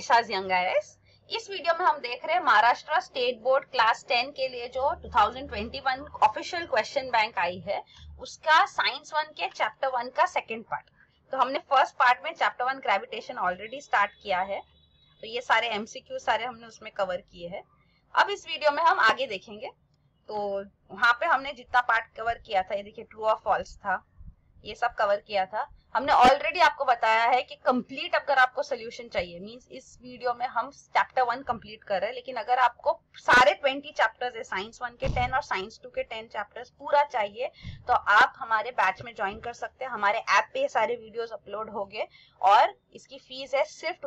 निशाज young IAS. इस video में हम देख रहे हैं महाराष्ट्र स्टेट बोर्ड क्लास 10 के लिए जो 2021 ऑफिशियल क्वेश्चन बैंक आई है उसका साइंस 1 के चैप्टर 1 का सेकंड पार्ट। तो हमने फर्स्ट पार्ट में चैप्टर 1 ग्रेविटेशन ऑलरेडी स्टार्ट किया है, तो ये सारे एमसीक्यू सारे हमने उसमें कवर किए हैं। अब इस वीडियो में हम आगे देखेंगे। तो वहां पे हमने जितना पार्ट कवर किया था, ये देखिए ट्रू और फॉल्स था, ये सब कवर किया था। हमने ऑलरेडी आपको बताया है कि कंप्लीट अगर आपको सोल्यूशन चाहिए, मींस इस वीडियो में हम चैप्टर 1 कंप्लीट कर रहे हैं, लेकिन अगर आपको सारे 20 चैप्टर्स है, साइंस 1 के 10 और साइंस 2 के 10 चैप्टर्स पूरा चाहिए, तो आप हमारे बैच में ज्वाइन कर सकते हैं। हमारे ऐप पे सारे वीडियोस अपलोड हो गए और इसकी फीस है सिर्फ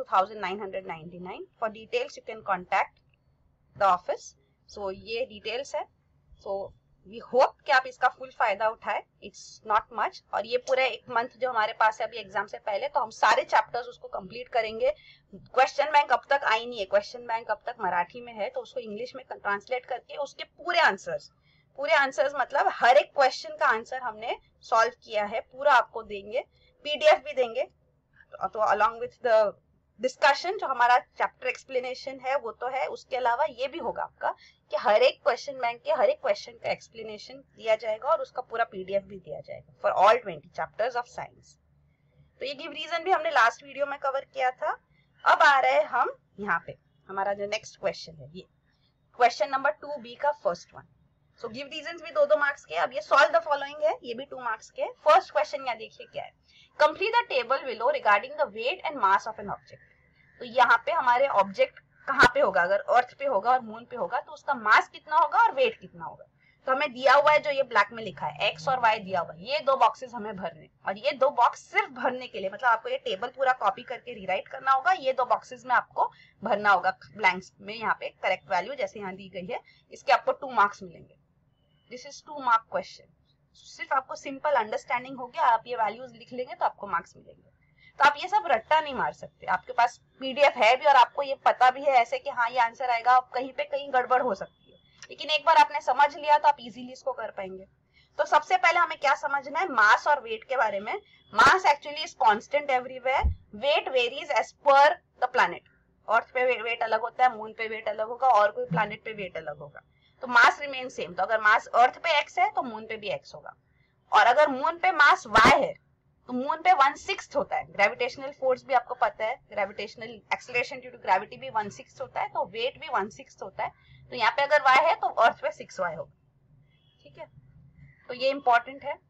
2999। For details you can contact the office. So ये डिटेल्स है। सो वी होप कि आप इसका फुल फायदा उठाए। इट्स नॉट मच, और ये पूरे एक मंथ जो हमारे पास है अभी एग्जाम से पहले, तो हम सारे चैप्टर्स उसको कंप्लीट करेंगे। क्वेश्चन बैंक अब तक आई नहीं है, क्वेश्चन बैंक अब तक मराठी में है, तो उसको इंग्लिश में ट्रांसलेट करके उसके पूरे आंसर्स मतलब हर एक क्वेश्चन का आंसर हमने सॉल्व किया है, पूरा आपको देंगे। पीडीएफ भी देंगे, तो अलॉन्ग विथ द डिस्कशन जो हमारा चैप्टर एक्सप्लेनेशन है वो तो है, उसके अलावा ये भी होगा आपका कि हर एक क्वेश्चन बैंक के हर एक क्वेश्चन का एक्सप्लेनेशन दिया जाएगा और उसका पूरा पीडीएफ भी दिया जाएगा for all 20 chapters of science. तो ये गिव रीजन भी हमने लास्ट वीडियो में कवर किया था। अब आ रहे हैं हम यहाँ पे, हमारा जो नेक्स्ट क्वेश्चन है, ये क्वेश्चन नंबर 2B का first one. So give reasons भी 2-2 मार्क्स के। अब ये सॉल्व द फॉलोइंग है, ये भी 2 मार्क्स के। फर्स्ट क्वेश्चन यहाँ देखिए क्या है, complete the table below regarding the weight and mass of an object. तो यहाँ पे हमारे ऑब्जेक्ट कहाँ पे होगा, अगर अर्थ पे होगा और मून पे होगा तो उसका मास कितना होगा और वेट कितना होगा। तो हमें दिया हुआ है जो ये ब्लैक में लिखा है एक्स और वाई दिया हुआ है, ये 2 बॉक्सेस हमें भरने, और ये 2 बॉक्स सिर्फ भरने के लिए, मतलब आपको ये टेबल पूरा कॉपी करके रीराइट करना होगा। ये 2 बॉक्सेस में आपको भरना होगा ब्लैंक्स में, यहाँ पे करेक्ट वैल्यू जैसे यहाँ दी गई है, इसके आपको 2 मार्क्स मिलेंगे। This is 2 mark question. सिर्फ आपको सिंपल अंडरस्टैंडिंग हो गया, आप ये वैल्यूज लिख लेंगे तो आपको मार्क्स मिलेंगे। तो आप ये सब रट्टा नहीं मार सकते, आपके पास पीडीएफ है भी और आपको ये पता भी है ऐसे कि हाँ ये आंसर आएगा, कहीं पे कहीं गड़बड़ हो सकती है, लेकिन एक बार आपने समझ लिया तो आप इजीली इसको कर पाएंगे। तो सबसे पहले हमें क्या समझना है, मास और वेट के बारे में। Mass actually is constant everywhere, weight varies as per the planet. Earth पे वेट अलग होता है, मून पे वेट अलग होगा, और कोई प्लैनेट पे वेट अलग होगा। तो मास रिमेन सेम। तो अगर मास अर्थ पे एक्स है तो मून पे भी एक्स होगा, और अगर मून पे मास वाई है तो मून पे 1/6 होता है। ग्रेविटेशनल फोर्स भी आपको पता है, gravitational acceleration due to gravity भी 1/6 होता है, तो वेट भी 1/6 होता है। तो यहाँ पे अगर y है तो अर्थ पे 6y होगा, ठीक है। तो ये इंपॉर्टेंट है।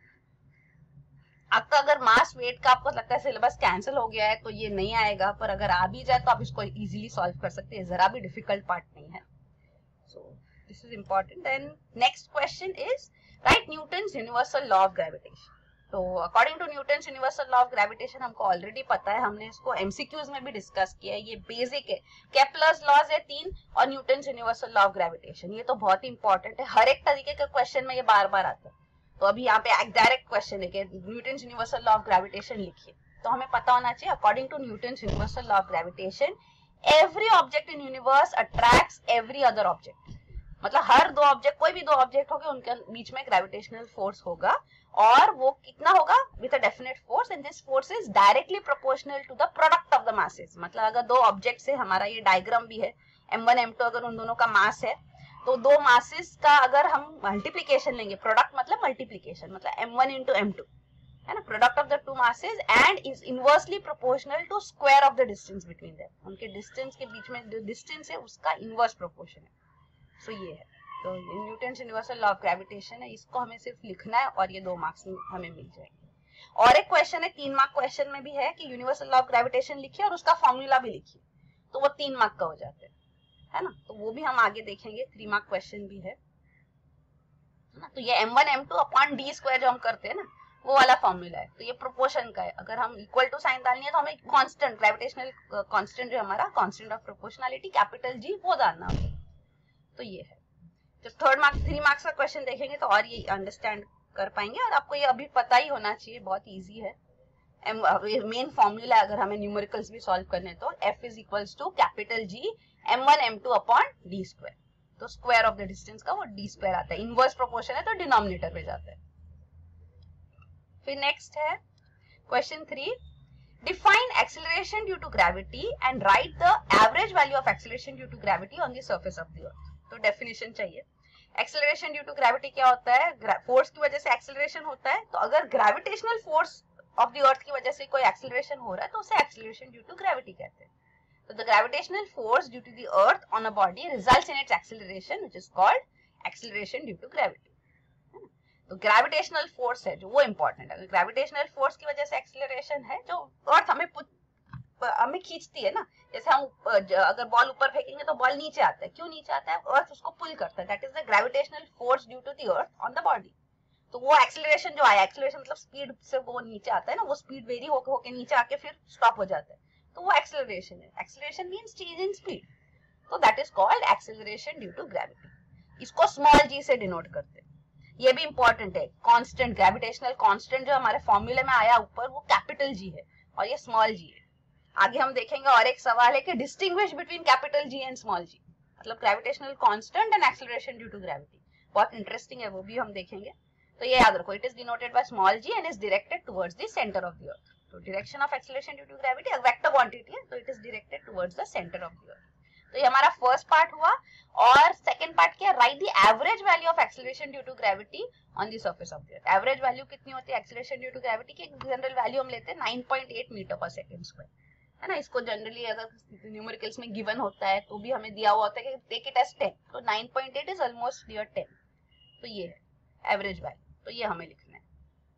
आपका अगर मास वेट का आपको लगता है सिलेबस कैंसिल हो गया है तो ये नहीं आएगा, पर अगर आ भी जाए तो आप इसको इजीली सॉल्व कर सकते हैं, जरा भी डिफिकल्ट पार्ट नहीं है। So this is important. And next question is write Newton's universal law of gravitation. तो according to Newton's universal law of gravitation हमको ऑलरेडी पता है, हमने इसको एमसीक्यूज में भी डिस्कस किया है, ये बेसिक है। केप्लर्स लॉज है 3 और Newton's universal law of gravitation, ये तो बहुत ही इंपॉर्टेंट है, हर एक तरीके के क्वेश्चन में ये बार बार आता है। तो अभी यहाँ पे एक डायरेक्ट क्वेश्चन है कि Newton's universal law of gravitation लिखिए, तो हमें पता होना चाहिए according to Newton's universal law of gravitation every object in universe attracts every other object. मतलब हर 2 ऑब्जेक्ट, कोई भी 2 ऑब्जेक्ट होंगे उनके बीच में ग्रेविटेशनल फोर्स होगा, और वो कितना होगा, with a definite force, and this force is directly proportional to the product of the masses. मतलब अगर 2 ऑब्जेक्ट से, हमारा ये डायग्राम भी है, m1 m2, अगर उन दोनों का मास है तो 2 मासेस का अगर हम मल्टीप्लीकेशन लेंगे, प्रोडक्ट मतलब मल्टीप्लीकेशन, मतलब m1 into m2 है ना, product of the 2 masses, and is inversely proportional to square of the distance between them. उनके डिस्टेंस के बीच में जो डिस्टेंस है उसका इनवर्स प्रोपोर्शन है। सो ये है, तो Newton's universal law of gravitation है, इसको हमें सिर्फ लिखना है और ये 2 मार्क्स हमें मिल जाएंगे। और एक क्वेश्चन है 3 मार्क क्वेश्चन में भी है कि यूनिवर्सल लॉ ऑफ ग्रेविटेशन लिखिए और उसका फॉर्मूला भी लिखिए, तो वो 3 मार्क का हो जाते हैं, है ना। तो वो भी हम आगे देखेंगे, 3 मार्क क्वेश्चन भी है ना। तो ये m1 m2 अपॉन d² जो हम करते हैं ना, वो वाला फॉर्मूला है। तो ये प्रोपोर्शन का है, अगर हम इक्वल टू साइन डालनी है तो हमें कांस्टेंट, ग्रेविटेशनल कांस्टेंट जो हमारा constant of proportionality capital G, वो डालना होगा। तो ये है। जब 3 मार्क्स का क्वेश्चन देखेंगे तो और ये अंडरस्टैंड कर पाएंगे, और आपको ये अभी पता ही होना चाहिए, बहुत इजी है। मेन फॉर्मूला अगर हमें न्यूमेरिकल्स भी सॉल्व करने तो F is equals to capital G m1 m2 upon d²। तो स्क्वायर ऑफ द डिस्टेंस का वो d² आता है, इनवर्स प्रोपोर्शन है तो डिनोमिनेटर में जाता है। फिर नेक्स्ट है question 3, Define acceleration due to gravity and write the average value of acceleration due to gravity on the surface of the earth. तो डेफिनेशन चाहिए. एक्सेलरेशन ड्यू टू ग्रेविटी क्या होता है? फोर्स की वजह से एक्सेलरेशन होता है. तो अगर gravitational force of the earth की वजह से कोई एक्सेलरेशन हो रहा है तो उसे एक्सेलरेशन ड्यू टू ग्रेविटी कहते हैं. So the gravitational force due to the earth on a body results in its acceleration, which is called acceleration due to gravity. तो ग्रेविटेशनल फोर्स है जो वो इंपॉर्टेंट है. ग्रेविटेशनल फोर्स की वजह से एक्सेलरेशन है जो अर्थ हमें खींचती है ना. जैसे हम अगर बॉल ऊपर फेंकेंगे तो बॉल नीचे आता है. क्यों नीचे आता है? अर्थ उसको पुल करता है. That is the gravitational force due to the earth on the body. तो वो एक्सेलरेशन जो आया, एक्सेलरेशन मतलब स्पीड से वो नीचे आता है ना, वो स्पीड वेरी होके नीचे आके फिर स्टॉप हो जाता है, तो वो एक्सेलरेशन है. Acceleration means change in speed. तो that is called acceleration due to gravity. इसको स्मॉल जी से डिनोट करते हैं. ये भी इंपॉर्टेंट है. कांस्टेंट, ग्रेविटेशनल कांस्टेंट जो हमारे फॉर्मूले में आया ऊपर, वो कैपिटल जी है और ये स्मॉल जी है. आगे हम देखेंगे. और एक सवाल है कि distinguish between capital G and small g, मतलब gravitational constant and acceleration due to gravity. बहुत इंटरेस्टिंग है, वो भी हम देखेंगे. तो ये याद रखो, it is denoted by small g and is directed towards the centre of the earth. तो direction of acceleration due to gravity एक वेक्टर क्वांटिटी है, तो it is directed towards the centre of the earth. तो ये हमारा first part हुआ. और second part क्या? Write the average value of acceleration due to gravity on the surface of the earth. Average value कितनी होती है एक्सेलरेशन ड्यू टू ग्रेविटी की? जनरल वैल्यू हम लेते हैं 9.8 मीटर पर सेकंड स्क्वायर, है ना. इसको जनरली अगर न्यूमेरिकल्स में गिवन होता है तो भी हमें दिया हुआ होता है कि टेक इट एज 10. तो 9.8 इज ऑलमोस्ट नियर 10. तो ये है एवरेज वैल्यू. तो ये हमें लिखना है.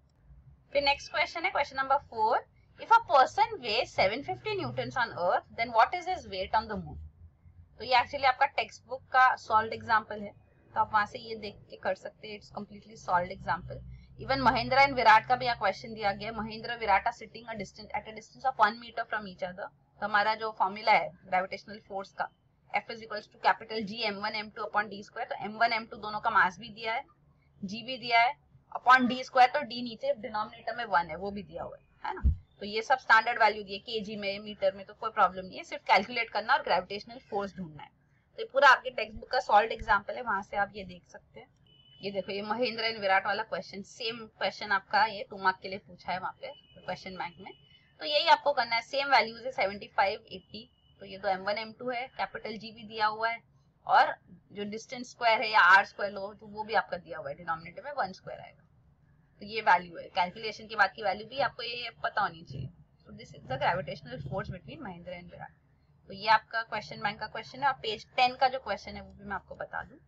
फिर नेक्स्ट क्वेश्चन है question number 4. If a person weighs 750 newtons on earth, then what is his weight on the moon. तो ये एक्चुअली आपका टेक्स्ट बुक का सॉल्व्ड एग्जांपल है, तो आप वहां से ये देख के कर सकते हैं. It's completely solved example. Even Mahendra and Virat का भी यहाँ क्वेश्चन दिया गया. Mahendra Virat are sitting at a distance of 1 metre from each other. तो हमारा जो फॉर्मूला है ग्रेविटेशनल फोर्स का, F is equals to capital G m1 m2 upon d square. तो m1 m2 दोनों का मास भी दिया है, G भी दिया है, अपॉन d स्क्वायर. तो d नीचे डिनोमिनेटर में 1 है, वो भी दिया हुआ है ना. तो ये सब स्टैंडर्ड वैल्यू दिए, केजी में, मीटर में, तो कोई प्रॉब्लम नहीं है. सिर्फ कैलकुलेट करना और ग्रेविटेशनल फोर्स ढूंढना है. तो ये पूरा आपके टेक्स्ट बुक का सॉल्व्ड एग्जांपल है, वहां से आप ये देख सकते हैं. ये देखो, ये महेंद्र एंड विराट वाला क्वेश्चन, सेम क्वेश्चन आपका ये 2 मार्क के लिए पूछा है वहां पे क्वेश्चन बैंक में. तो यही आपको करना है. सेम वैल्यूज है 75, 80. तो ये तो m1 m2 है, कैपिटल G भी दिया हुआ है, और जो डिस्टेंस स्क्वायर है या r स्क्वायर लो तो वो भी आपका दिया हुआ है, डिनोमिनेटर में 1 स्क्वायर आएगा. तो ये वैल्यू है. कैलकुलेशन के बाद की वैल्यू भी आपको ये पता होनी चाहिए. तो this is the gravitational force between Mahendra and Virat. तो ये आपका क्वेश्चन बैंक का क्वेश्चन है. और पेज 10 का जो क्वेश्चन है वो भी मैं आपको बता दूं.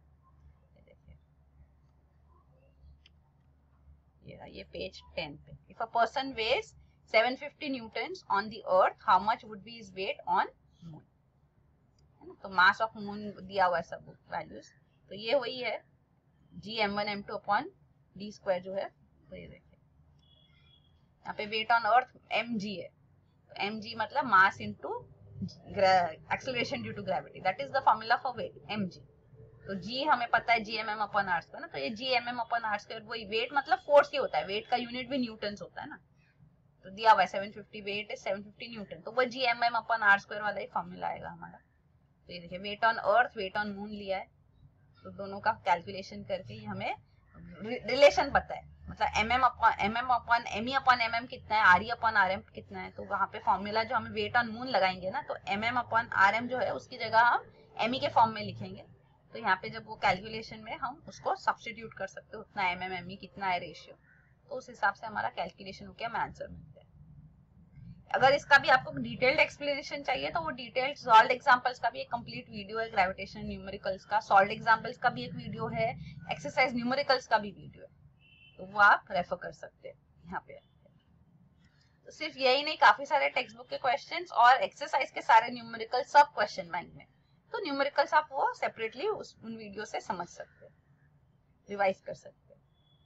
ये पेज 10 पे. If a person weighs 750 newtons on the earth, how much would be his weight on moon. है ना. तो मास ऑफ मून दिया हुआ है सब वैल्यूज. तो ये वही है G m1 m2 upon d square जो है. तो ये देखिए यहाँ पे वेट ऑन अर्थ mg है. तो mg मतलब mass into acceleration due to gravity. That is the formula for weight, mg. तो g हमें पता है gmm अपॉन r स्क्वायर ना. तो ये gmm अपॉन r स्क्वायर वही वेट मतलब फोर्स ही होता है. वेट का यूनिट भी न्यूटन्स होता है ना. तो दिया हुआ है 750, वेट है 750 न्यूटन. तो वो gmm अपॉन r स्क्वायर वाला ही फॉर्मूला आएगा हमारा. तो ये देखिए, weight on earth, weight on moon लिया है. तो दोनों का कैलकुलेशन करके ही हमें रिलेशन पता है. मतलब mm अपॉन me अपॉन mm कितना है, re अपॉन rm कितना है. तो वहां पे फॉर्मूला जो हमें वेट ऑन मून लगाएंगे ना, तो mm अपॉन rm जो है उसकी जगह हम me के फॉर्म में लिखेंगे. तो यहाँ पे जब वो कैलकुलेशन में हम उसको सब्स्टिट्यूट कर सकते हो, उतना mm me कितना है रेशियो, तो उस हिसाब से हमारा कैलकुलेशन हो गया, हमें आंसर मिलता है. अगर इसका भी आपको डिटेल्ड एक्सप्लेनेशन चाहिए तो वो डिटेल्ड सॉल्व्ड एग्जांपल्स का भी एक कंप्लीट वीडियो है. ग्रेविटेशन न्यूमेरिकल्स का सॉल्व्ड एग्जांपल्स का भी एक वीडियो है. एक्सरसाइज न्यूमेरिकल्स का भी वीडियो है, तो वो आप रेफर कर सकते हैं यहाँ पे. तो सिर्फ यही नहीं, काफी सारे टेक्स्ट बुक के क्वेश्चंस और एक्सरसाइज के सारे न्यूमेरिकल सब क्वेश्चन बैंक में. तो न्यूमेरिकल्स आप वो सेपरेटली उन वीडियो से समझ सकते हैं, रिवाइज कर सकते हैं.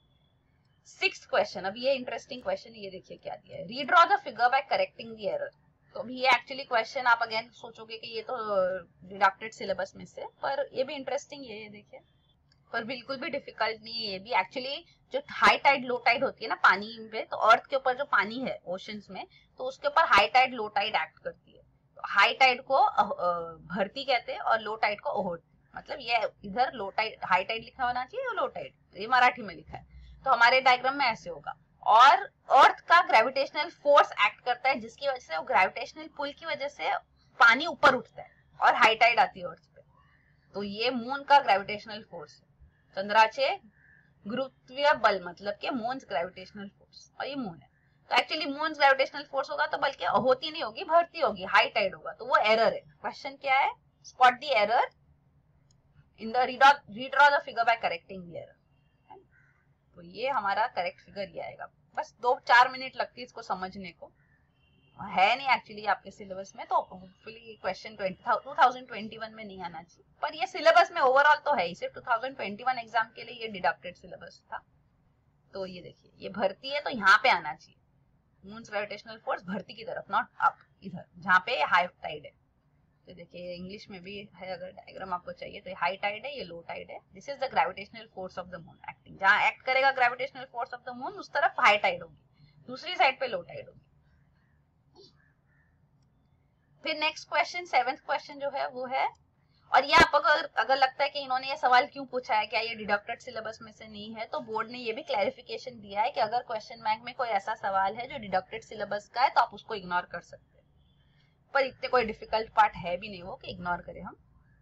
6th question. अब ये इंटरेस्टिंग क्वेश्चन है. ये देखिए क्या दिया है. Redraw the figure by correcting the error. तो अभी ये एक्चुअली क्वेश्चन आप अगेन सोचोगे कि ये तो डिडक्टेड सिलेबस में से, पर ये भी इंटरेस्टिंग है. ये देखिए, पर बिल्कुल भी डिफिकल्ट नहीं है. ये भी एक्चुअली जो हाई टाइड लो टाइड होती है ना पानी पे, तो अर्थ के ऊपर जो पानी है ओशंस में, तो उसके ऊपर high tide low tide act करती है. तो हाई टाइड को भरती कहते हैं और लो टाइड को ओहोटी. मतलब ये इधर लो टाइड, हाई टाइड लिखा होना चाहिए, लो टाइड ये मराठी में लिखा है. तो हमारे डायग्राम में ऐसे होगा. और अर्थ का ग्रेविटेशनल फोर्स एक्ट करता है, जिसकी वजह से वो ग्रेविटेशनल पुल की वजह से पानी ऊपर उठता है और हाई टाइड आती है अर्थ पे। तो ये मून का ग्रेविटेशनल फोर्स है। चंद्राचे गुरुत्वीय बल मतलब के मून्स ग्रेविटेशनल फोर्स, और ये मून है। तो एक्चुअली मून्स ग्रेविटेशनल फोर्स होगा तो बल्कि होती नहीं होगी, भरती होगी, हाई टाइड होगा, तो वो एरर है। क्वेश्चन क्या है? Spot the error in the redraw the figure by correcting the error. तो ये हमारा करेक्ट फिगर ये आएगा। बस 2-4 मिनट लगती है इसको समझने को, है नहीं एक्चुअली आपके सिलेबस में, तो होपफुली क्वेश्चन 2021 में नहीं आना चाहिए, पर ये सिलेबस में ओवरऑल तो है ही। सिर्फ 2021 एग्जाम के लिए ये डिडक्टेड सिलेबस था। तो ये देखिए, ये भर्ती है तो यहाँ पे आना चाहिए, मून्स ग्रेविटेशनल फोर्स भर्ती की तरफ, नॉट अप, इधर जहाँ पे हाई टाइड है। तो देखिए इंग्लिश में भी है, अगर डायग्राम आपको चाहिए तो ये हाई टाइड है, ये लो टाइड है। This is the gravitational force of the moon acting. जहाँ एक्ट करेगा gravitational force of the moon उस तरफ हाई टाइड होगी, दूसरी साइड पे लो टाइड होगी। फिर नेक्स्ट क्वेश्चन, 7th क्वेश्चन जो है वो है, और ये आपको अगर लगता है कि इन्होंने ये सवाल क्यों पूछा है, क्या ये डिडक्टेड सिलेबस में से नहीं है, तो बोर्ड ने ये भी क्लैरिफिकेशन दिया है कि अगर क्वेश्चन बैंक में कोई ऐसा सवाल है जो डिडक्टेड सिलेबस का है तो आप उसको इग्नोर कर सकते हैं, पर इतने कोई डिफिकल्ट पार्ट है भी नहीं वो कि इग्नोर करें हम।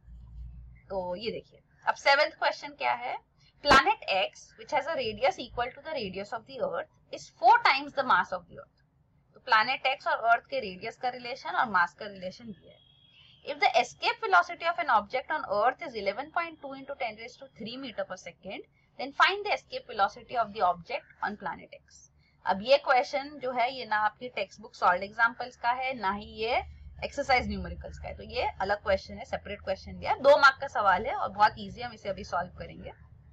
तो ये देखिए, अब 7th क्वेश्चन क्या है? Planet X which has a radius equal to the radius of the earth is 4 times the mass of the earth. तो प्लैनेट एक्स और अर्थ के रेडियस का रिलेशन और मास का रिलेशन दिया है। If the escape velocity of an object on Earth is 11.2 into 10 raised to 3 meter per second, then find the escape velocity of the object on planet X. अब ये question जो है ये ना आपकी टेक्स्ट बुक सॉल्व्ड एग्जांपल्स का है, ना ही ये एक्सरसाइज न्यूमेरिकल्स का है, तो ये अलग क्वेश्चन है, सेपरेट क्वेश्चन दिया है, 2 मार्क का सवाल है और बहुत इजी, हम इसे अभी सॉल्व करेंगे।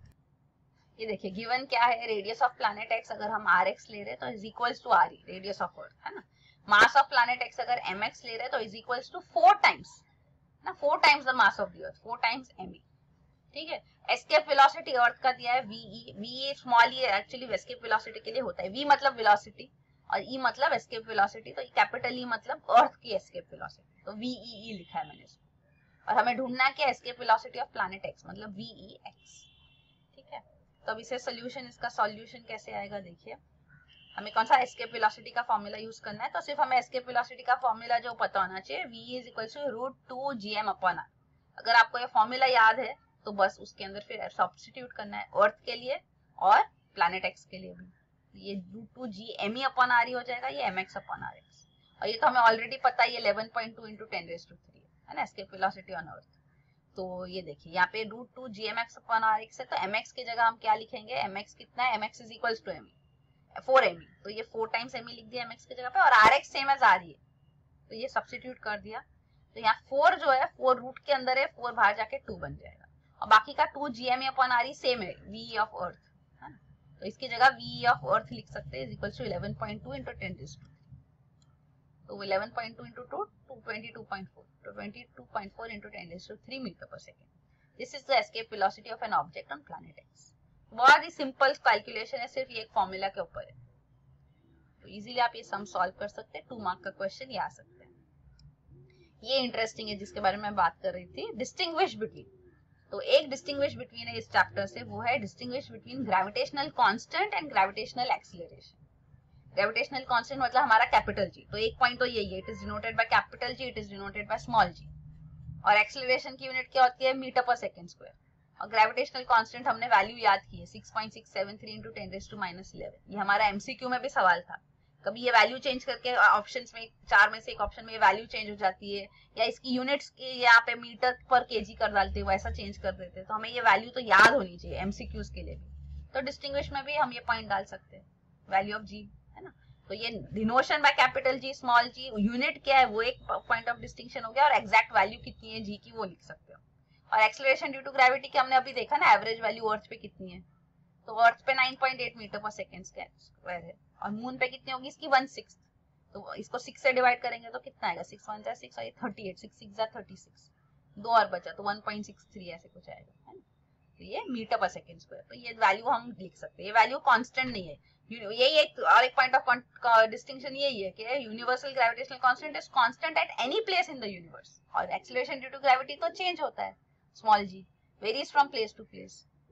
ये देखिए गिवन क्या है, रेडियस ऑफ प्लैनेट एक्स अगर हम आर एक्स ले रहे हैं तो is equals to R E, radius of earth है ना। मास ऑफ प्लैनेट एक्स अगर एम एक्स ले रहे हैं तो इज इक्वल्स टू 4 टाइम्स ना, 4 times the mass of the earth, 4 times M E. ठीक है, एस्केप वेलोसिटी अर्थ का दिया है VE, V small e actually escape velocity के लिए होता है, वी मतलब वेलोसिटी और ई मतलब एस्केप वेलोसिटी, तो कैपिटल ई मतलब अर्थ की एस्केप वेलोसिटी, तो वीई लिखा है मैंने इसको। और हमें ढूंढना क्या, escape velocity of planet X मतलब वीई एक्स। ठीक है, तो अब इसे सोल्यूशन, इसका सॉल्यूशन कैसे आएगा देखिए। हमें कौन सा एस्केप वेलोसिटी का फॉर्मूला यूज करना है, तो सिर्फ हमें एस्केप वेलोसिटी का फॉर्मूला जो पता होना चाहिए, v is equal to √2gm/r। अगर आपको ये फॉर्मूला याद है तो बस उसके अंदर फिर सब्स्टिट्यूट करना है अर्थ के लिए और प्लैनेट एक्स के लिए भी। ये √2gme/r हो जाएगा, ये mx/rx, और ये तो हमें ऑलरेडी पता है, ये 11.2 into 10⁻³ है ना एस्केप वेलोसिटी ऑन अर्थ। तो ये देखिए यहाँ पे √2gmx/rx है, तो mx की जगह हम क्या लिखेंगे, mx कितना है, mx is equal to me 4 me, तो ये 4 टाइम्स me लिख दिया mx की जगह पे, और rx सेम एज r है, तो ये सब्स्टिट्यूट कर दिया। तो यहाँ 4 जो है 4 रूट के अंदर है, 4 बाहर जाके 2 बन जाएगा, और बाकी का 2gme/r सेम है, वी ऑफ अर्थ है ना, तो इसकी जगह वी ऑफ अर्थ लिख सकते हैं, इज इक्वल टू 11.2 into 10⁻²। तो 11.2 into 2 22.4, तो 22.4 into 10⁻³ metre per second. This is the escape velocity of an object on planet X. बहुत ही सिंपल कैलकुलेशन है, सिर्फ ये एक फॉर्मूला के ऊपर है, तो इजीली आप ये सम सॉल्व कर सकते हैं, 2 मार्क का क्वेश्चन ये आ सकते हैं। ये इंटरेस्टिंग है जिसके बारे में मैं बात कर रही थी, डिस्टिंग्विश बिटवीन। तो एक डिस्टिंग्विश बिटवीन है इस चैप्टर से, वो है distinguish between gravitational constant and gravitational acceleration. Gravitational constant मतलब हमारा कैपिटल जी, तो एक पॉइंट तो यही है, it is denoted by capital G, it is denoted by small g, और एक्सीलरेशन की यूनिट क्या होती है, मीटर पर सेकेंड स्क्वायर। और ग्रेविटेशनल कांस्टेंट हमने वैल्यू याद की है 6.673 into 10⁻11। ये हमारा एमसीक्यू में भी सवाल था, कभी ये वैल्यू चेंज करके ऑप्शंस में 4 में से एक ऑप्शन में ये वैल्यू चेंज हो जाती है, या इसकी यूनिट्स के यहाँ पे मीटर पर केजी कर डालते हैं, वैसा चेंज कर देते हैं, तो हमें ये वैल्यू तो याद होनी चाहिए एमसीक्यूज के लिए भी। तो डिस्टिंग्विश में भी हम ये पॉइंट डाल सकते हैं, वैल्यू ऑफ जी है ना, तो ये denotation by capital G small G, unit क्या है वो एक पॉइंट ऑफ डिस्टिंक्शन हो गया, और एग्जैक्ट वैल्यू कितनी है जी की वो लिख सकते हो। और एक्सेलरेशन ड्यू टू ग्रेविटी के हमने अभी देखा ना, एवरेज वैल्यू अर्थ पे कितनी है, तो अर्थ पे 9.8 मीटर पर सेकेंड स्क्वायर है, और मून पे कितनी होगी इसकी 1/6, तो इसको 6 से डिवाइड करेंगे तो कितना आएगा, 6 1 जा 6 और ये 38, 6 6 जा 36, 2 और बचा तो 1.63 ऐसे कुछ आएगा है ना, तो ये मीटर पर सेकेंड स्क्वायर, तो ये वैल्यू हम लिख सकते हैं। ये वैल्यू कांस्टेंट नहीं है, यही एक और एक पॉइंट ऑफ डिस्टिंक्शन यही है कि universal gravitational constant is constant at any place in the universe, और एक्सीलरेशन ड्यू टू ग्रेविटी तो चेंज होता है, small G varies from place to place,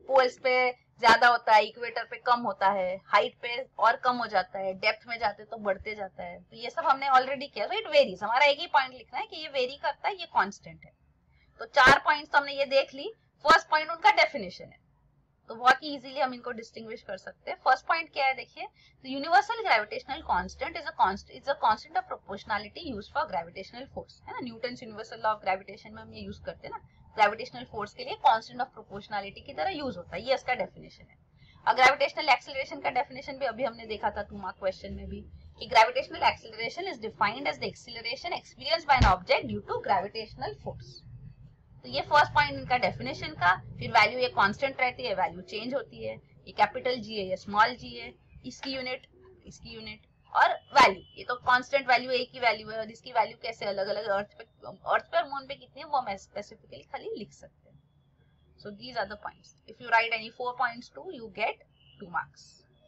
poles पे ज्यादा होता है, इक्वेटर पे कम होता है, हाइट पे और कम हो जाता है, डेप्थ में जाते तो बढ़ते जाता है। तो ये सब हमने ऑलरेडी किया। तो इट वेरीज, हमारा एक ही पॉइंट लिखना है कि ये वेरी करता है, ये कांस्टेंट है। तो 4 पॉइंट्स तो हमने ये देख ली। फर्स्ट पॉइंट उनका डेफिनेशन है, तो बहुत ही इजीली हम इनको डिस्टिंग्विश कर सकते हैं। फर्स्ट पॉइंट क्या है देखिए, the universal gravitational constant is a constant of proportionality used for gravitational force, है ना। Newton's universal law of gravitation में हम ये यूज करते हैं ना, ग्रेविटेशनल फोर्स के लिए कांस्टेंट ऑफ प्रोपोर्शनलिटी की तरह यूज होता है। ये इसका डेफिनेशन है। और ग्रेविटेशनल एक्सीलरेशन का डेफिनेशन भी अभी हमने देखा था 2 मार्क क्वेश्चन में भी, कि gravitational acceleration is defined as the acceleration experienced by an object due to gravitational force. तो ये फर्स्ट पॉइंट इनका डेफिनेशन का। फिर वैल्यू ये कांस्टेंट रहती है, वैल्यू चेंज होती है। ये कैपिटल जी है, ये स्मॉल जी है, इसकी यूनिट और वैल्यू, ये तो कांस्टेंट वैल्यू एक ही वैल्यू है, और इसकी वैल्यू कैसे अलग अलग अर्थ पे और मून पे कितनी है वो हम स्पेसिफिकली खाली लिख सकते हैं। So these are the points. If you write any 4 points too, you get 2 marks.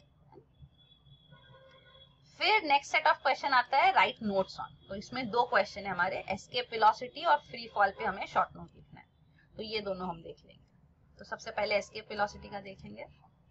फिर नेक्स्ट सेट ऑफ क्वेश्चन आता है राइट नोट्स ऑन। तो इसमें 2 क्वेश्चन है हमारे, एस्केप वेलोसिटी और फ्री फॉल पे हमें शॉर्ट नोट लिखना है। तो ये दोनों हम देख लेंगे। तो सबसे पहले एस्केप वेलोसिटी का देखेंगे।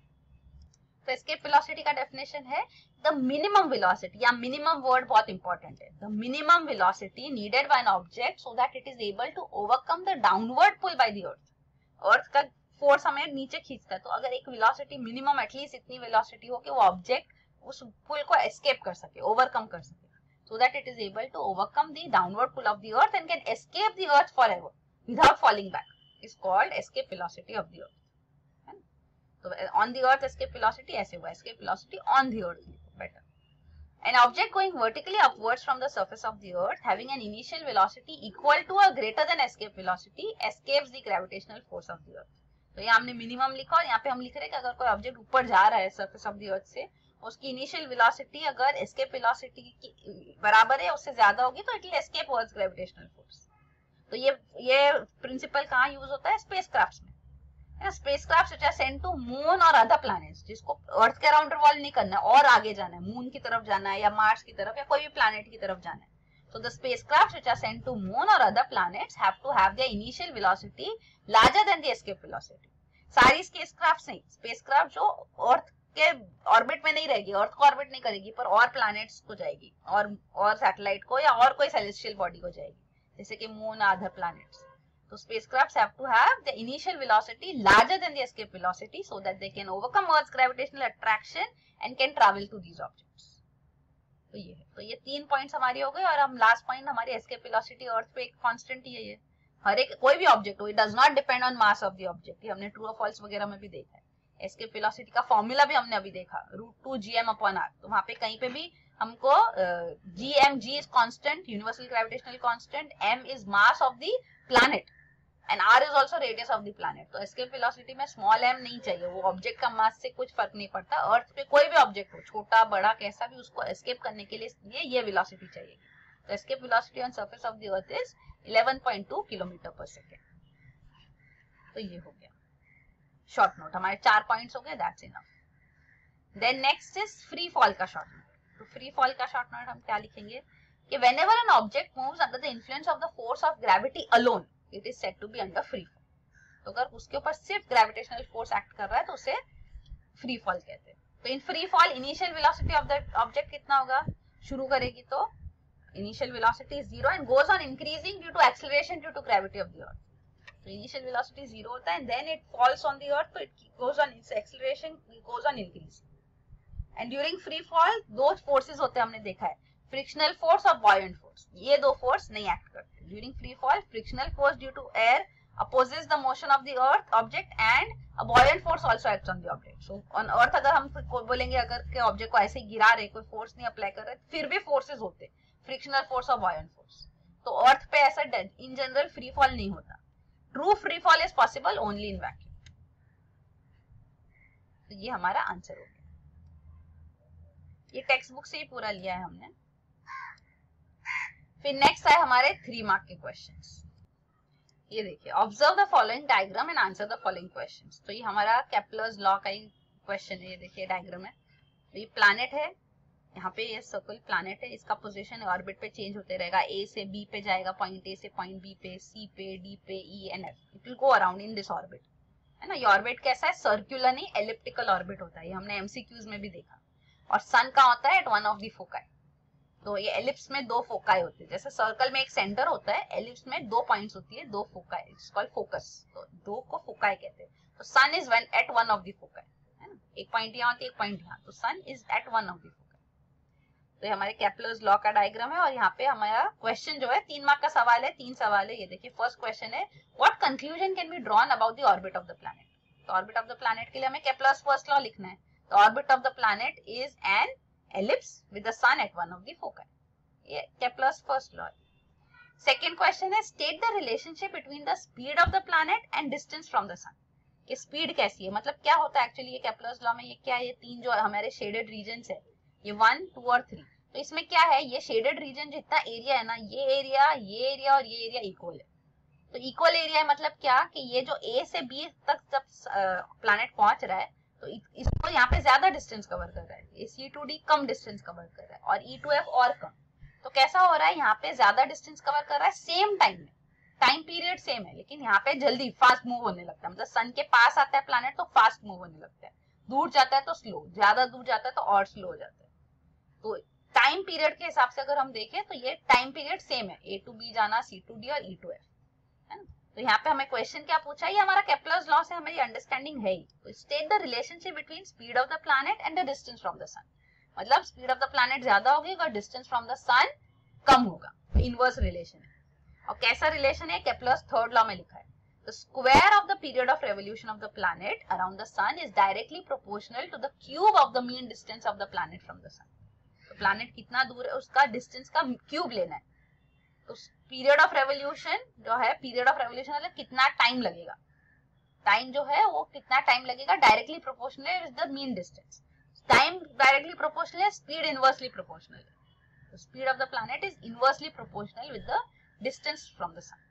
तो एस्केप वेलोसिटी का डेफिनेशन है द मिनिमम वेलोसिटी, या मिनिमम वर्ड बहुत इंपॉर्टेंट है, the minimum velocity needed by an object so that it is able to overcome the downward pull by the earth का force हमें नीचे खींचता है। तो अगर एक वेलोसिटी मिनिमम एटलीस्ट इतनी वेलोसिटी हो कि वो ऑब्जेक्ट उस पुल को एस्केप कर सके, ओवरकम कर सके, so that it is able to overcome the downward pull of the earth and can escape the earth forever without falling back, is called escape velocity of the earth. So on the earth escape velocity ऐसे हुआ, escape velocity on the earth better. An object going vertically upwards from the surface of the earth having an initial velocity equal to or greater than escape velocity escapes the gravitational force of the earth. तो यहाँ हमने minimum लिखा और यहाँ पे हम लिख रहे हैं कि अगर कोई ऑब्जेक्ट ऊपर जा रहा है सरफेस ऑफ द अर्थ से, उसकी इनिशियल वेलोसिटी अगर एस्केप वेलोसिटी की बराबर है, उससे ज्यादा होगी, तो it will escape earth gravitational force. तो ये प्रिंसिपल कहाँ यूज होता है? स्पेसक्राफ्ट्स में। Spacecrafts which are sent to moon और अदर प्लैनेट्स, जिसको अर्थ के अराउंड रिवॉल्व नहीं करना है और आगे जाना है, मून की तरफ जाना है या मार्स की तरफ या कोई भी प्लैनेट की तरफ जाना है। So the spacecrafts which are sent to moon or other planets have to have their initial velocity larger than the escape velocity. सारी स्पेसक्राफ्ट नहीं, स्पेसक्राफ्ट जो अर्थ के ऑर्बिट में नहीं रहेगी, अर्थ को ऑर्बिट नहीं करेगी, पर और प्लैनेट्स को जाएगी और सैटेलाइट को या और कोई सेलेस्टियल बॉडी को जाएगी, जैसे कि मून, अदर प्लैनेट्स। तो spacecrafts have to have the initial velocity larger than the escape velocity so that they can overcome Earth's gravitational attraction and can travel to these objects. तो ये है, तो ये 3 पॉइंट्स हमारी हो गए। और हम लास्ट पॉइंट हमारी एस्केप वेलोसिटी अर्थ पे एक कांस्टेंट ही है, ये हर एक कोई भी ऑब्जेक्ट हो, it does not depend on mass of the object. ये हमने ट्रू और फॉल्स वगैरह में भी देखा है। एस्केप वेलोसिटी का फॉर्मूला भी हमने अभी देखा, √2gm/r। तो वहां पे कहीं पे भी हमको g is constant, universal gravitational constant, m is mass of the planet and r is also radius of the planet. तो एस्केप वेलोसिटी में स्मॉल m नहीं चाहिए, वो ऑब्जेक्ट का मास से कुछ फर्क नहीं पड़ता। अर्थ पे कोई भी ऑब्जेक्ट हो, छोटा बड़ा कैसा भी, उसको एस्केप करने के लिए ये वेलोसिटी चाहिए। तो escape velocity on surface of the earth is 11.2 km/s। तो ये हो गया शॉर्ट नोट, हमारे 4 पॉइंट्स हो गए, that's enough. Then next is free fall का शॉर्ट नोट। तो फ्री फॉल का शॉर्ट नोट हम क्या लिखेंगे कि whenever an object moves under the influence of the force of gravity alone, it is said to be under free fall. तो अगर उसके ऊपर सिर्फ ग्रेविटेशनल फोर्स एक्ट कर रहा है तो उसे फ्री फॉल कहते हैं। तो in free fall initial velocity of the object कितना होगा? शुरू करेगी तो initial velocity is 0 and goes on increasing due to acceleration due to gravity of the earth. तो इनिशियल वेलोसिटी 0 होता है and then it falls on the earth, तो it goes on its acceleration goes on increasing. And during free fall 2 forces होते हैं, हमने देखा है, frictional force और बॉयंट फोर्स। ये 2 फोर्स नहीं एक्ट करते during free fall. Frictional force due to air opposes the motion of the earth object and a buoyant force also acts on the object. So on earth अगर हम बोलेंगे अगर के object को ऐसे ही गिरा रहे, कोई फोर्स नहीं अप्लाई कर रहे, फिर भी फोर्सेस होते, फ्रिक्शनल फोर्स और buoyant फोर्स। तो अर्थ पे ऐसा इन जनरल फ्री फॉल नहीं होता। True free fall is possible only in vacuum. तो ये हमारा आंसर हो गया। ये टेक्स्ट बुक से ही पूरा लिया है हमने। फिर नेक्स्ट है हमारे 3 मार्क के क्वेश्चंस। ये देखिए, observe the following diagram and answer the following questions. तो ये हमारा केपलर्स लॉ का ही क्वेश्चन है। ये देखिए डायग्राम है, तो ये प्लैनेट है, यहाँ पे ये सर्कल प्लैनेट है, इसका पोजीशन ऑर्बिट पे चेंज होते रहेगा, ए से बी पे जाएगा, पॉइंट ए से पॉइंट बी पे, सी पे, डी पे, E and F, it will go around in this orbit, है ना। ये ऑर्बिट कैसा है, सर्कुलर नहीं एलिप्टिकल ऑर्बिट होता है, ये हमने एमसीक्यूज में भी देखा। और सन का होता है at one of the foci. तो ये एलिप्स में दो फोकाई होती है, जैसे सर्कल में एक सेंटर होता है, एलिप्स में दो पॉइंट्स होती है, दो फोकाई, इट्स कॉल्ड फोकस। तो दो को फोकाई कहते हैं। तो sun is one at one of the foci, है ना। एक पॉइंट यहाँ होती है, एक पॉइंट यहाँ, तो sun is at one of the foci. तो ये हमारे केप्लर्स लॉ का डायग्राम है। और यहाँ पे हमारा क्वेश्चन जो है 3 मार्क का सवाल है, 3 सवाल है। ये देखिए फर्स्ट क्वेश्चन है, what conclusion can be drawn about the orbit of the planet. तो ऑर्बिट ऑफ द प्लैनेट के लिए हमें केप्लर्स फर्स्ट लॉ लिखना है। तो orbit of the planet is an ellipse with the sun at one of the foci, ये Kepler's first law है। Second question है, state the relationship between the speed of the planet and distance from the sun. कि speed कैसी है, मतलब क्या होता है एक्चुअली ये केप्लर्स लॉ में, ये क्या है, ये तीन जो हमारे शेडेड रीजन्स है, ये 1, 2 और 3। तो इसमें क्या है, ये शेडेड रीजन जितना एरिया है ना, ये एरिया और ये एरिया इक्वल है। तो इक्वल एरिया है मतलब क्या, कि ये जो ए से बी तक जब प्लैनेट पहुंच रहा है तो इसको यहाँ पे ज्यादा डिस्टेंस कवर कर रहा है, ये C2D कम डिस्टेंस कवर कर रहा है और E2F और कम। तो कैसा हो रहा है, यहाँ पे ज्यादा डिस्टेंस कवर कर रहा है सेम टाइम में, टाइम पीरियड सेम है, लेकिन यहाँ पे जल्दी फास्ट मूव होने लगता है। मतलब सन के पास आता है प्लैनेट तो फास्ट मूव होने लगता है, दूर जाता है तो स्लो, ज्यादा दूर जाता है तो और स्लो हो जाता है। तो टाइम पीरियड के हिसाब से अगर हम देखें तो ये टाइम पीरियड सेम है, A to B जाना, C2D और E2F, है ना। तो यहाँ पे हमें क्वेश्चन क्या पूछा है, ये हमारा केप्लर्स लॉ से हमें अंडरस्टैंडिंग है ही। तो state the relationship between speed of the planet and the distance from the sun. मतलब स्पीड ऑफ द प्लैनेट ज्यादा होगी और डिस्टेंस फ्रॉम द सन कम होगा, इनवर्स रिलेशन है। और कैसा रिलेशन है, केप्लर्स थर्ड लॉ में लिखा है, the square of the period of revolution of the planet around the sun is directly proportional to the cube of the mean distance of the planet from the sun। तो planet कितना दूर है उसका distance का cube लेना है। तो period of revolution जो है, पीरियड ऑफ रेवोल्यूशन मतलब कितना टाइम लगेगा, टाइम जो है वो कितना टाइम लगेगा, डायरेक्टली प्रोपोर्शनल है with the mean distance. Time directly proportional है, स्पीड इनवर्सली प्रोपोर्शनल है। तो speed of the planet is inversely proportional with the distance from the sun.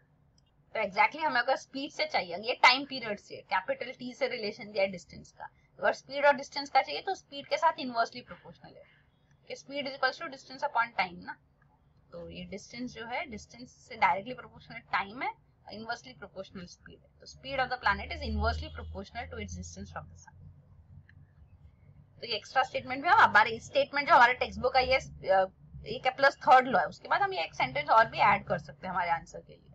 तो एग्जैक्टली हमें अगर स्पीड से चाहिए, ये टाइम पीरियड से, कैपिटल T से रिलेशन दिया है डिस्टेंस का, अगर स्पीड और डिस्टेंस का चाहिए तो स्पीड के साथ इनवर्सली प्रोपोर्शनल है, कि speed is equals to distance upon time ना। तो ये डिस्टेंस जो है, डिस्टेंस से डायरेक्टली प्रोपोर्शनल टाइम है, इनवर्सली प्रोपोर्शनल स्पीड है। तो speed of the planet is inversely proportional to its distance from the sun. तो ये एक्स्ट्रा स्टेटमेंट भी है हमारे, स्टेटमेंट जो हमारे टेक्स्ट बुक का ये केप्लर्स थर्ड लॉ है। उसके बाद हम ये एक सेंटेंस और भी ऐड कर सकते हैं हमारे आंसर के लिए।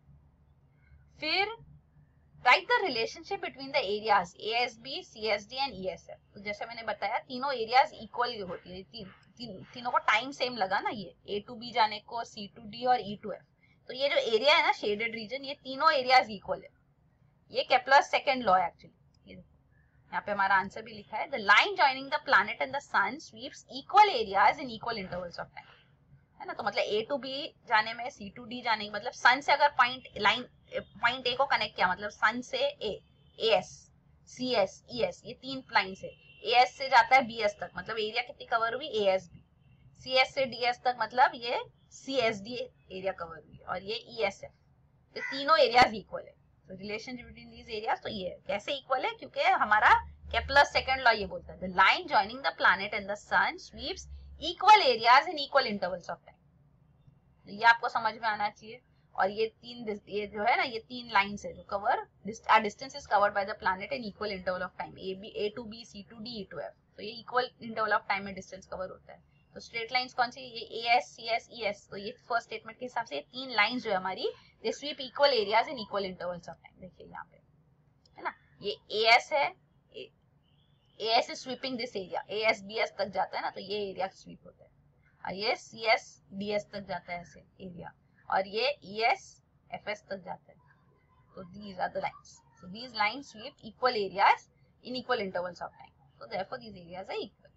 फिर write the relationship between the areas ASB, CSD and ESF। तो जैसे मैंने बताया तीनों एरियाज इक्वल होती है, तीनों को टाइम सेम लगा ना, ये A to B जाने को, C2D और E2F। तो ये जो एरिया है ना शेडेड रीजन, ये तीनों एरियाज इक्वल है। ये केप्लर्स सेकंड लॉ है एक्चुअली। यहाँ पे हमारा आंसर भी लिखा है, the line joining the planet and the sun sweeps equal areas in equal intervals of time, है ना। तो मतलब A to B जाने में, C2D जाने में, मतलब सन से अगर पॉइंट A को कनेक्ट किया, मतलब सन से A, AS, CS, ES, ये तीन लाइन से, AS से जाता है BS तक, मतलब एरिया कितनी कवर हुई, ASB। CS से DS तक मतलब ये CSD एरिया कवर हुई, और ये ESF। तो तीनों एरियाज इक्वल है। तो रिलेशनशिप बिटवीन दीज एरियाज, तो ये कैसे इक्वल है, क्योंकि हमारा केप्लर्स सेकंड लॉ ये बोलता है, the line joining the planet and the sun sweeps equal areas in equal intervals of time. ये आपको समझ में आना चाहिए। और ये जो है ना, ये तीन लाइंस है जो cover distance is covered by the planet in equal interval of time, A to B, C to D, E2F। तो ये इक्वल इंटरवल ऑफ टाइम में डिस्टेंस कवर होता है। तो स्ट्रेट लाइंस कौन सी, ये AS, CS, ES। तो ये फर्स्ट स्टेटमेंट के हिसाब से ये तीन लाइंस जो है हमारी, they sweep equal areas in equal intervals of time. देखिए यहाँ पे, है ना, ये AS है, AS is sweeping this area, AS BS तक जाता है ना, तो ये एरिया स्वीप होता है। और ये CS DS तक जाता है ऐसे एरिया, और ये ES FS तक जाता है। तो these are the lines. So these lines sweep equal areas in equal intervals of time. So therefore these areas are equal.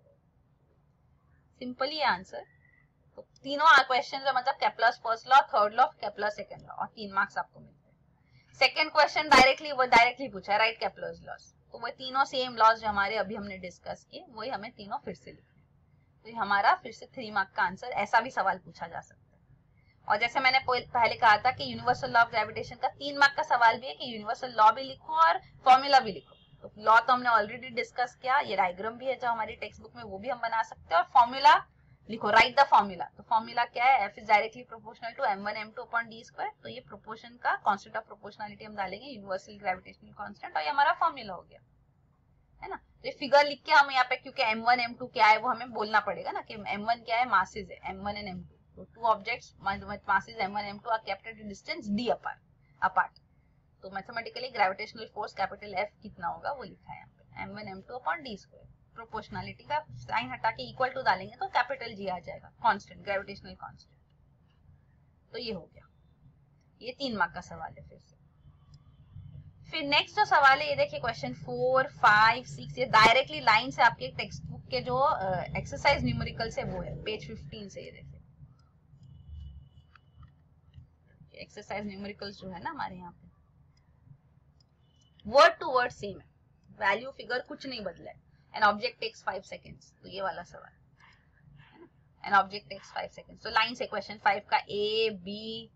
Simple ये आंसर। तो तीनों क्वेश्चन जो मतलब Kepler's first law, third law, Kepler's second law, और 3 marks आपको मिलते हैं। Second question directly पूछा है, राइट केप्लर्स लॉस। तो वो तीनों सेम लॉज जो हमारे अभी हमने डिस्कस किए, वही हमें तीनों फिर से लिखने हैं। तो ये हमारा फिर से 3 मार्क का आंसर, ऐसा भी सवाल पूछा जा सकता है। और जैसे मैंने पहले कहा था कि यूनिवर्सल लॉ ऑफ ग्रेविटेशन का 3 मार्क का सवाल भी है कि यूनिवर्सल लॉ भी लिखो और फॉर्मूला भी लिखो। तो लॉ तो हमने ऑलरेडी डिस्कस किया, ये डायग्राम भी है जो हमारी टेक्स्ट बुक में, वो भी हम बना सकते हैं। और फॉर्मूला लिखो राइट द फॉर्मूला। तो फॉर्मूला क्या है, F is directly proportional to m1 m2 upon D square. तो ये प्रोपोर्शन का कांस्टेंट ऑफ प्रोपोर्शनलिटी हम डालेंगे, यूनिवर्सल ग्रेविटेशनल कांस्टेंट, और ये हमारा फॉर्मूला हो गया, है ना। तो ये फिगर लिख के हम यहाँ पे, क्योंकि m1 m2 क्या है वो हमें बोलना पड़ेगा ना, कि m1 क्या है, मासेस है m1 एंड m2। तो two objects masses m1 m2 are kept at a distance d apart। तो mathematically gravitational force capital F कितना होगा वो लिखा है यहाँ पे, m1 m2 upon d square. Proportionality का साइन हटा के इक्वल टू डालेंगे तो कैपिटल G आ जाएगा, कांस्टेंट, ग्रेविटेशनल कांस्टेंट। तो ये हो गया, ये 3 मार्क का सवाल है। फिर नेक्स्ट जो सवाल है ये देखिए, क्वेश्चन 4, 5, 6, ये डायरेक्टली लाइन से आपके टेक्स्ट बुक के जो एक्सरसाइज न्यूमेरिकल्स है वो है, पेज 15 से। ये देखिए एक्सरसाइज न्यूमेरिकल्स जो है ना हमारे यहाँ पे, वर्ड टू वर्ड सेम है, वैल्यू फिगर कुछ नहीं बदला है। एन ऑब्जेक्ट टेक्स 5 सेकेंड्स, तो ये वाला सवाल, एन ऑब्जेक्ट टेक्स 5 सेकेंड्स। तो लाइन से क्वेश्चन 5 का A, B,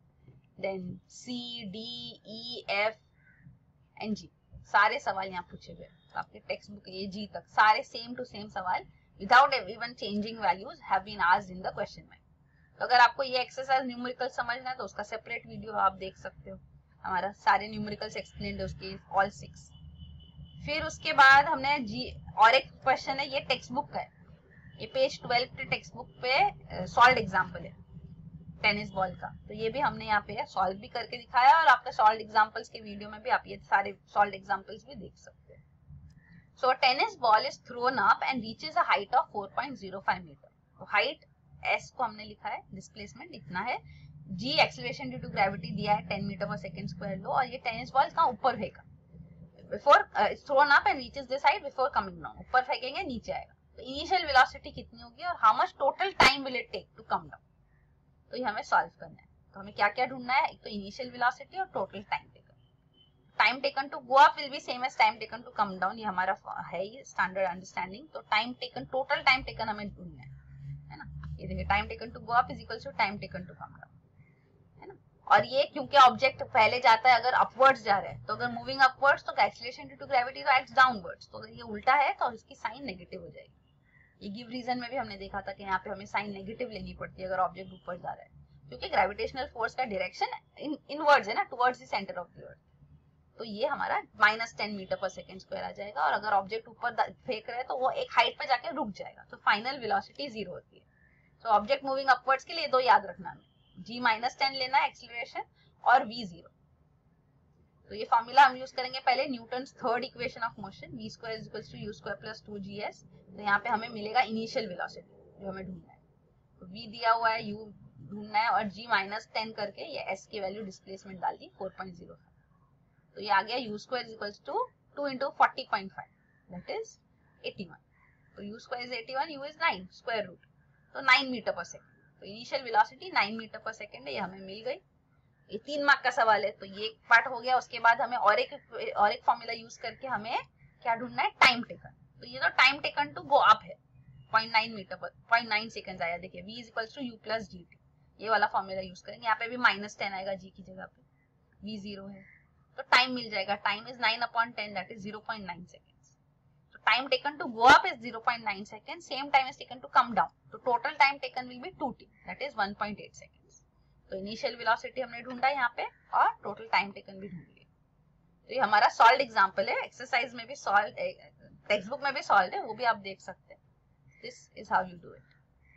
then C, D, E, F and G, सारे सवाल यहाँ पूछे हुए। तो आपके टेक्स्ट बुक A, G तक सारे सेम टू सेम सवाल without even changing values have been asked in the question bank. तो अगर आपको ये एक्सरसाइज न्यूमेरिकल समझना है तो उसका सेपरेट वीडियो आप देख सकते हो, हमारा सारे न्यूमेरिकल्स एक्सप्लेन्ड है उसके, ऑल 6। फिर उसके बाद हमने जी और एक क्वेश्चन है, ये टेक्स्ट बुक का है, ये पेज 12 के टेक्स्ट बुक पे सॉल्व एग्जाम्पल है टेनिस बॉल का। तो ये भी हमने यहाँ पे सॉल्व भी करके दिखाया, और आपका सॉल्व एग्जाम्पल्स के वीडियो में भी आप ये सारे सॉल्व एग्जाम्पल्स भी देख सकते हैं। So tennis ball is thrown up and reaches a height of 4.05 metre. तो हाइट s को हमने लिखा है, डिस्प्लेसमेंट इतना है, g acceleration due to gravity दिया है 10 मीटर पर सेकंड स्क्वायर लो, और ये टेनिस बॉल कहाँ ऊपर फेंका, before thrown up and reaches this height before coming down, ऊपर फेंकेंगे नीचे आएगा। तो इनिशियल वेलोसिटी कितनी होगी और how much total time will it take to come down, तो ये हमें सॉल्व करना है। तो हमें क्या क्या ढूंढना है, एक तो इनिशियल वेलोसिटी और total time taken. Time taken to go up will be same as time taken to come down, ये हमारा है ये स्टैंडर्ड अंडरस्टैंडिंग। तो time taken, total time taken हमें ढूंढना है ना। ये देखिए time taken to go up is equal to time taken to come down, है ना। और ये क्योंकि ऑब्जेक्ट पहले जाता है, अगर अपवर्ड्स जा रहा है, तो अगर मूविंग अपवर्ड्स तो एक्सीलरेशन ड्यू टू ग्रेविटी तो एक्ट्स डाउनवर्ड्स, तो अगर ये उल्टा है तो इसकी साइन नेगेटिव हो जाएगी। ये गिव रीजन में भी हमने देखा था कि यहाँ पे हमें साइन नेगेटिव लेनी पड़ती है अगर ऑब्जेक्ट ऊपर जा रहा है, क्योंकि ग्रेविटेशनल फोर्स का डायरेक्शन इनवर्ड्स है ना, towards the centre of the earth. तो ये हमारा -10 मीटर पर सेकंड स्क्वायर आ जाएगा, और अगर ऑब्जेक्ट ऊपर फेंक रहे हैं तो वो एक हाइट पे जाके रुक जाएगा, तो फाइनल वेलोसिटी 0 होती है। तो ऑब्जेक्ट मूविंग अपवर्ड्स के लिए दो याद रखना है, g -10 लेना है एक्सीलरेशन और v 0। तो ये फॉर्मूला हम यूज करेंगे पहले, Newton's third equation of motion, v square is equal to u square plus 2gs। तो यहाँ पे हमें मिलेगा इनिशियल वेलोसिटी जो हमें ढूंढना है, तो v दिया हुआ है, u ढूंढना है, और g -10 करके ये s की वैल्यू डिस्प्लेसमेंट डाल दी 4.05। तो ये आ गया u square is equal to 2 × 40.5 that is 81। तो u square is 81, u is 9 square root, तो 9 मीटर पर सेकंड। तो initial velocity 9 metre per second है, ये हमें मिल गई। ये 3 मार्क का सवाल है, तो ये एक पार्ट हो गया। उसके बाद हमें और एक फॉर्मूला यूज करके हमें क्या ढूंढना है, टाइम टेकन। तो ये तो time taken to go up है, 0.9 मीटर पर 0.9 सेकंड आया। देखिए v is equal to u plus gt, ये वाला फॉर्मूला यूज करेंगे। यहाँ पे भी -10 आएगा g की जगह पे, v 0 है, तो टाइम मिल जाएगा। Time is 9/10 that is 0.9 seconds. तो time taken to go up is 0.9 second, same time is taken to come down, तो total time taken will be 2t that is 1.8 seconds. तो इनिशियल वेलोसिटी हमने ढूंढा यहाँ पे, और टोटल टाइम टेकन भी ढूंढ लिया। तो ये हमारा सॉल्व एग्जांपल है, एक्सरसाइज में भी सॉल्व, टेक्स्ट बुक में भी सॉल्व है, वो भी आप देख सकते हैं। This is how you do it.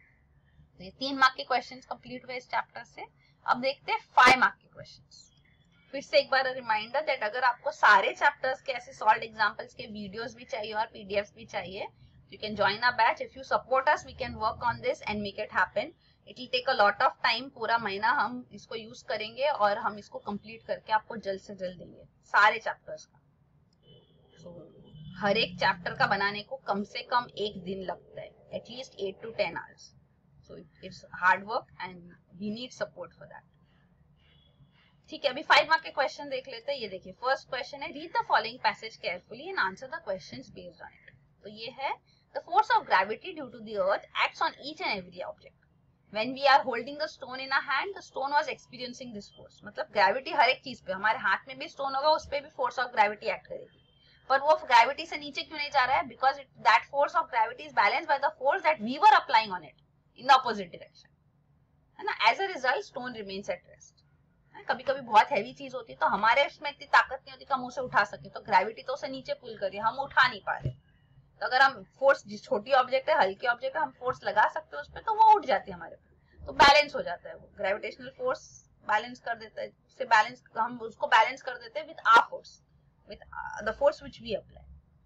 तो ये 3 मार्क के क्वेश्चंस कंप्लीट हुए इस चैप्टर से। अब देखते हैं 5 मार्क के क्वेश्चंस। फिर से एक बार रिमाइंडर दैट अगर आपको सारे चैप्टर्स के ऐसे सॉल्व एग्जांपल्स के वीडियोस भी चाहिए और पीडीएफ्स भी चाहिए, you can join a batch. If you support us we can work on this and make it happen. It will take a lot of time, पूरा महीना हम इसको यूज करेंगे और हम इसको कंप्लीट करके आपको जल्द से जल्द देंगे सारे चैप्टर्स का। हर एक चैप्टर का बनाने को कम से कम 1 दिन लगता है, at least 8 to 10 hours. So it's hard work and we need support for that. ठीक है, अभी 5 मार्क के क्वेश्चन देख लेते हैं। ये देखिए फर्स्ट क्वेश्चन है, read the following passage carefully and answer the questions based on it. तो ये है, the force of gravity due to the earth acts on each and every object. When we are holding the stone in our hand, the stone was experiencing this force। मतलब gravity हर एक चीज पे, हमारे हाथ में भी स्टोन होगा उस पे भी फोर्स ऑफ ग्रेविटी एक्ट करेगी, पर वो ग्रेविटी से नीचे क्यों नहीं जा रहा है? Because that force of gravity is balanced by the force that we were applying on it in the opposite direction, है ना। As a result stone remains at rest. कभी कभी बहुत हैवी चीज होती है तो हमारे उसमें इतनी ताकत नहीं होती कि हम उसे उठा सके, तो ग्रेविटी तो उसे नीचे पुल कर रही है, हम उठा नहीं पा रहे। तो अगर हम फोर्स, छोटी ऑब्जेक्ट है, हल्की ऑब्जेक्ट है, हम फोर्स लगा सकते हैं उस पर, तो वो उठ जाती है हमारे पे, तो बैलेंस हो जाता है। वो ग्रेविटेशनल फोर्स बैलेंस कर देता है, से बैलेंस, हम उसको बैलेंस कर देते हैं with our force, with the force which we apply.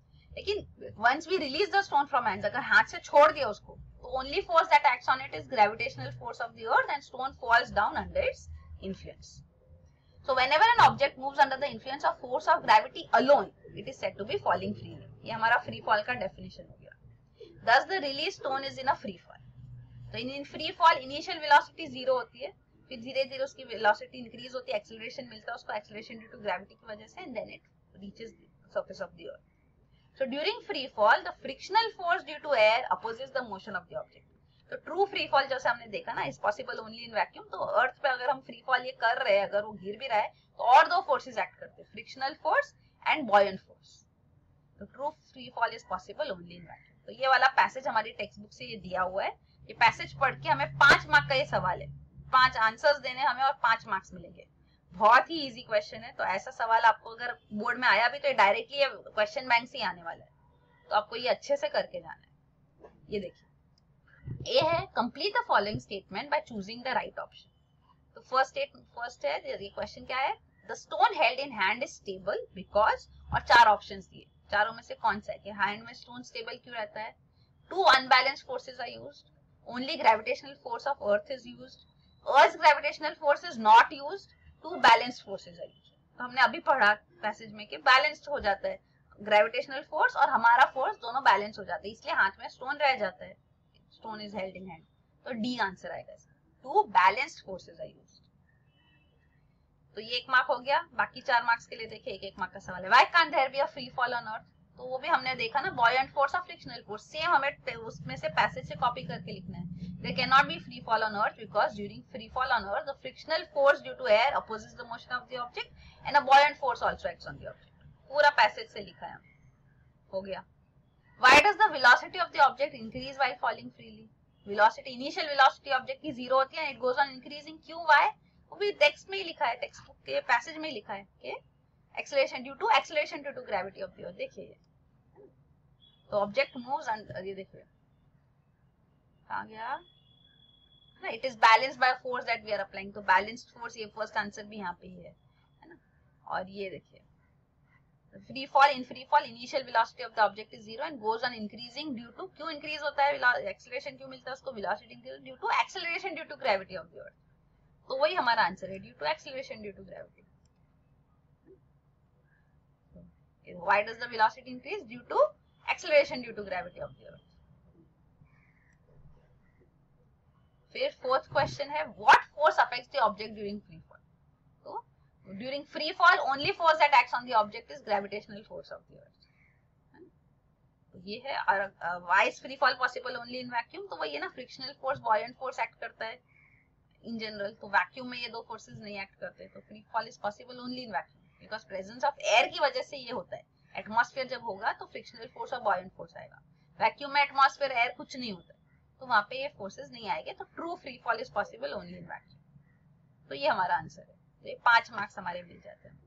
लेकिन once we release the stone from hands, अगर हाथ से छोड़ दिया उसको, तो only force that acts on it is gravitational force of the earth and stone falls down under its influence. So whenever an object moves under the influence of force of gravity alone, it is said to be falling freely. ये हमारा free fall का definition हो गया। Thus the released stone is in a free fall. तो in free fall initial velocity 0 होती है, फिर धीरे धीरे उसकी velocity increase होती है, acceleration मिलता है उसको, acceleration due to gravity की वजह से, and then it reaches the surface of the earth. So during free fall, the frictional force due to air opposes the motion of the object. तो true free fall जैसे हमने देखा ना, is possible only in vacuum. तो earth पे अगर हम free fall ये कर रहे हैं, अगर वो गिर भी रहा है, तो और दो फोर्सेस एक्ट करते हैं, frictional force and buoyant force. तो true free fall is possible only in vacuum. तो ये वाला पैसेज हमारी टेक्स्ट बुक से ये दिया हुआ है। ये पैसेज पढ़ के हमें 5 मार्क का ये सवाल है, 5 आंसर्स देने हमें और 5 मार्क्स मिलेंगे। बहुत ही इजी क्वेश्चन है। तो ऐसा सवाल आपको अगर बोर्ड में आया भी तो डायरेक्टली क्वेश्चन बैंक से ही आने वाला है, तो आपको ये अच्छे से करके जाना है। ये देखिए, ए है complete the following statement by choosing the right option. तो फर्स्ट है, ये क्वेश्चन क्या है, the stone held in hand is stable because, और 4 ऑप्शंस दिए, चारों में से कौन सा है कि हैंड में स्टोन स्टेबल क्यों रहता है। 2 unbalanced forces are used, only gravitational force of earth is used, earth gravitational force is not used, 2 balanced forces are used. तो हमने अभी पढ़ा पैसेज में कि बैलेंस्ड हो जाता है, ग्रेविटेशनल फोर्स और हमारा फोर्स दोनों बैलेंस हो जाते हैं, इसलिए हाथ में स्टोन रह जाता है, stone is held in hand. तो डी आंसर आएगा इसका, 2 बैलेंस्ड फोर्सेस आर यूज्ड। तो ये 1 मार्क हो गया। बाकी 4 मार्क्स के लिए देखिए 1-1 मार्क का सवाल है। Why can't there be a free fall on earth, तो वो भी हमने देखा ना, बॉयंट फोर्स और फ्रिक्शनल फोर्स, सेम हमें उसमें से पैसेज से कॉपी करके लिखना है। There can not be free fall on earth because during free fall on earth the frictional force due to air opposes the motion of the object and a buoyant force also acts on the object. पूरा passage से लिखा है, हो गया। Why does the velocity of the object increase while falling freely, velocity, initial velocity object की 0 होती है, it goes on increasing, क्यों, व्हाई, वो भी टेक्स्ट में ही लिखा है, टेक्स्ट बुक के पैसेज में ही लिखा है कि acceleration due to gravity of the earth. देखिए तो ऑब्जेक्ट मूव्स, ये देखिए कहां गया ना, it is balanced by force that we are applying. तो बैलेंस्ड फोर्स, ये फर्स्ट आंसर भी यहाँ पे ही है ना। और ये देखिए free fall, in free fall initial velocity of the object is 0 and goes on increasing due to, क्यों इंक्रीज होता है, एक्सेलरेशन क्यों मिलता है उसको, velocity increase due to acceleration due to gravity of the earth. तो वही हमारा आंसर है, due to acceleration due to gravity. Why does the velocity increase, due to acceleration due to gravity of the earth. फिर fourth question है, what force affects the object during free fall. तो during free fall only force that acts on the object is gravitational force of the earth. तो ये है। और why is free fall possible only in vacuum, तो वही है ना, frictional force, buoyant force act करता है इन जनरल। तो वैक्यूम में ये 2 फोर्सेस नहीं एक्ट करते, तो free fall is possible only in vacuum because presence of air की वजह से ये होता है। एटमॉस्फेयर जब होगा तो फ्रिक्शनल फोर्स और बॉयंट फोर्स आएगा, वैक्यूम में एटमॉस्फेयर एयर कुछ नहीं होता, तो वहां पे ये फोर्सेस नहीं आएंगे। तो true free fall is possible only in vacuum. तो ये हमारा आंसर है। तो ये 5 मार्क्स हमारे मिल जाते हैं।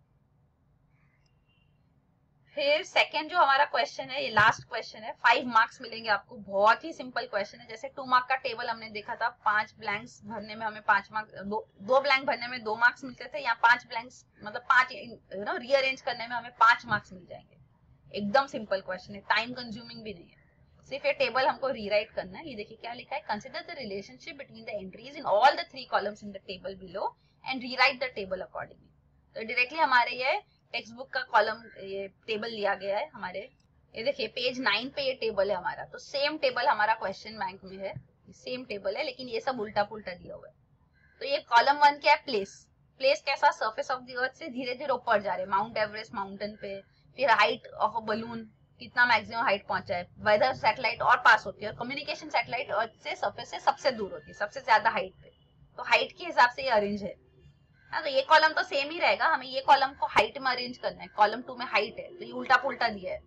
फिर सेकंड जो हमारा क्वेश्चन है, ये लास्ट क्वेश्चन है, 5 मार्क्स मिलेंगे आपको। बहुत ही सिंपल क्वेश्चन है। जैसे 2 मार्क का टेबल हमने देखा था, 5 ब्लैंक्स भरने में हमें 5 मार्क्स, 2 ब्लैंक भरने में 2 मार्क्स मिलते थे, यहाँ 5 ब्लैंक्स मतलब 5 रीअरेंज करने में हमें 5 मार्क्स मिल जाएंगे। एकदम सिंपल क्वेश्चन है, टाइम कंज्यूमिंग भी नहीं है, सिर्फ ये टेबल हमको रीराइट करना है। ये देखिए क्या लिखा है, consider the relationship between the entries in all the 3 columns in the table below and rewrite the table accordingly. तो डायरेक्टली हमारे ये टेक्स्ट बुक का कॉलम, ये टेबल लिया गया है हमारे, ये देखिए पेज 9 पे ये टेबल है हमारा। तो सेम टेबल हमारा क्वेश्चन बैंक में है, सेम टेबल है, लेकिन ये सब उल्टा पुल्टा दिया हुआ है। तो ये कॉलम 1 क्या है, प्लेस। प्लेस कैसा, सर्फेस ऑफ द अर्थ से धीरे धीरे ऊपर जा रहे, माउंट एवरेस्ट माउंटेन पे। फिर हाइट ऑफ अ बलून, कितना मैक्सिमम हाइट पहुंचा है। वेदर सैटेलाइट और पास होती है, और कम्युनिकेशन सैटेलाइट अर्थ से सर्फेस से सबसे दूर होती है, सबसे ज्यादा हाइट पे। तो हाइट के हिसाब से ये अरेंज है। तो ये कॉलम तो सेम ही रहेगा, हमें ये कॉलम को हाइट में अरेंज करना है। कॉलम 2 में हाइट है, तो ये उल्टा पुल्टा दिया है।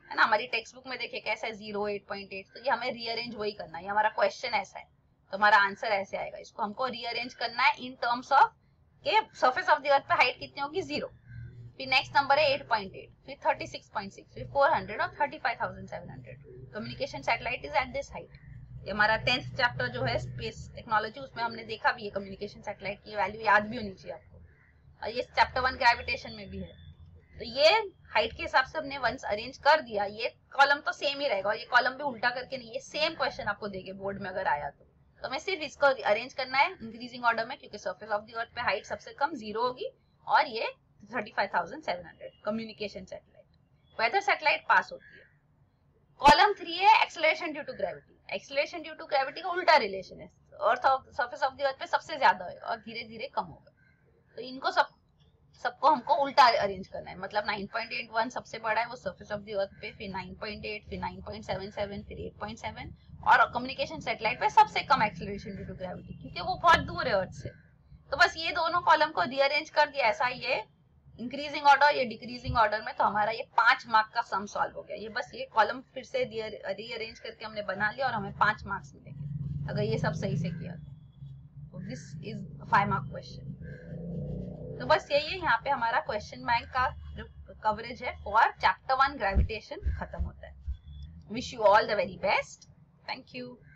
है ना। हमारी टेक्स्ट बुक में देखिए कैसा है 0, 8.8, तो ये हमें रीअरेंज वही करना है। ये हमारा क्वेश्चन ऐसा है तो हमारा आंसर ऐसे आएगा। इसको हमको रीअरेंज करना है इन टर्म्स ऑफ के सरफेस ऑफ द अर्थ पे हाइट कितनी होगी 0, फिर नेक्स्ट नंबर है 8.8, फिर 36.6, फिर 400 और 35,700। Communication satellite is at this height. ये हमारा 10th चैप्टर जो है स्पेस टेक्नोलॉजी, उसमें हमने देखा भी है कम्युनिकेशन सैटेलाइट की वैल्यू याद भी होनी चाहिए आपको, और ये चैप्टर 1 ग्रेविटेशन में भी है। तो ये हाइट के हिसाब से हमने वंस अरेंज कर दिया। ये कॉलम तो सेम ही रहेगा और ये कॉलम भी उल्टा करके नहीं, ये सेम क्वेश्चन आपको देंगे बोर्ड में अगर आया तो हमें सिर्फ इसको अरेंज करना है इंक्रीजिंग ऑर्डर में, क्योंकि सरफेस ऑफ द अर्थ पे हाइट सबसे कम 0 होगी और ये 35,700 कम्युनिकेशन सैटेलाइट। वेदर सैटेलाइट पास होती है। कॉलम 3 है acceleration due to gravity. Acceleration due to gravity का उल्टा रिलेशन है, earth surface of the earth पे सबसे ज्यादा होगा और धीरे धीरे कम होगा। तो इनको सबको हमको उल्टा अरेंज करना है। मतलब 9.81 सबसे बड़ा है वो सरफेस ऑफ द अर्थ पे, फिर 9.8, फिर 9.77, फिर 8.7, और कम्युनिकेशन सैटेलाइट पे सबसे कम एक्सेलरेशन ड्यू टू ग्रेविटी, क्योंकि वो बहुत दूर है अर्थ से। तो बस ये दोनों कॉलम को रीअरेंज कर दिया ऐसा, ये इंक्रीजिंग ऑर्डर, ये डिक्रीजिंग ऑर्डर में, तो हमारा ये 5 मार्क का सम सॉल्व हो गया। ये बस ये कॉलम फिर से रीअरेंज करके हमने बना लिया और हमें 5 मार्क्स मिलेंगे अगर ये सब सही से किया तो। This is 5 mark question. तो बस यही है, यहाँ पे हमारा क्वेश्चन बैंक का जो कवरेज है फॉर चैप्टर 1 ग्रेविटेशन खत्म होता है। Wish you all the very best. Thank you.